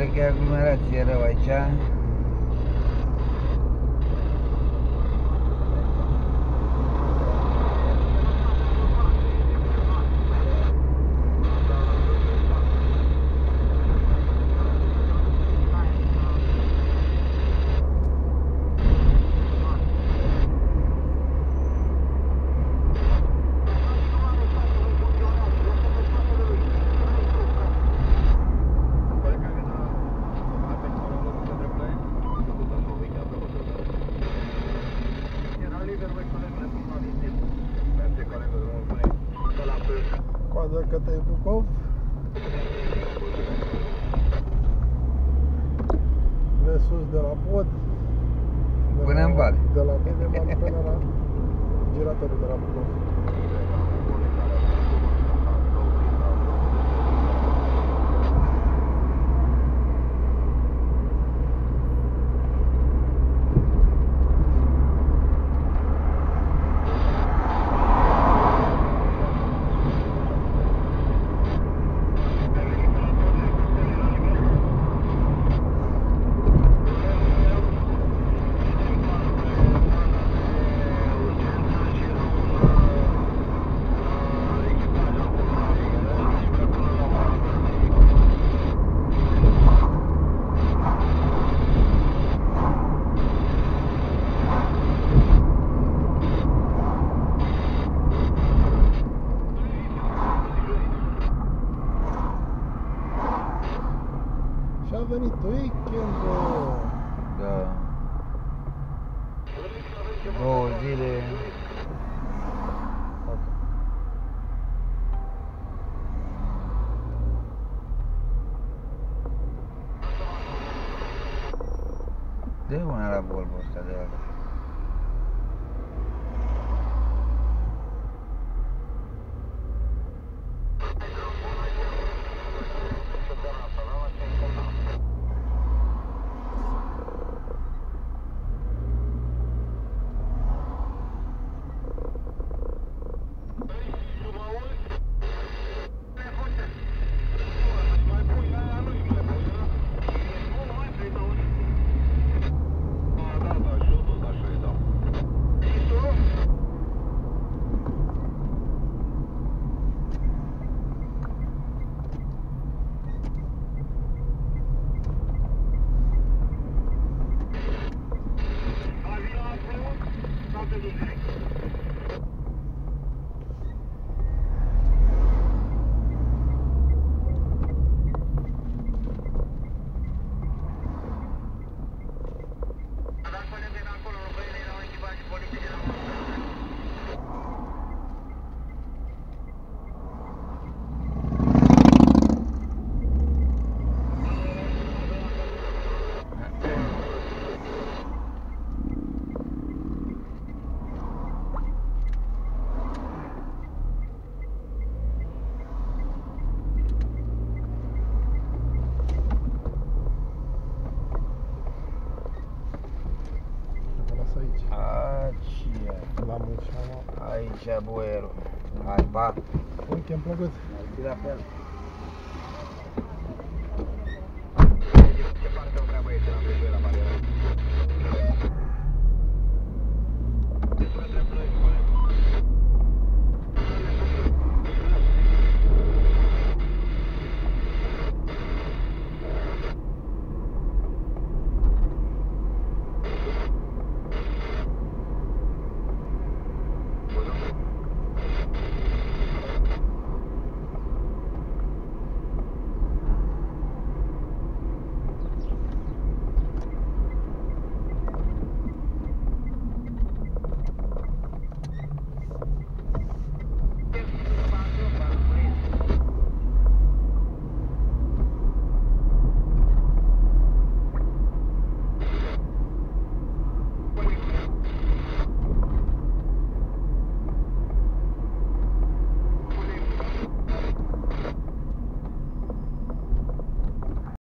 pare că e aglomerație rău aici. Coadă către Bucov. De sus de la pod. Până în Val. De la Dedeman până la giratorul de la Bucov. Și a venit weekend-ul. Da. 2 zile. De una la Volvo ăsta de ăla. La Mușama. Aici boierul. Hai, pa! Weekend plăcut! Mersi la fel.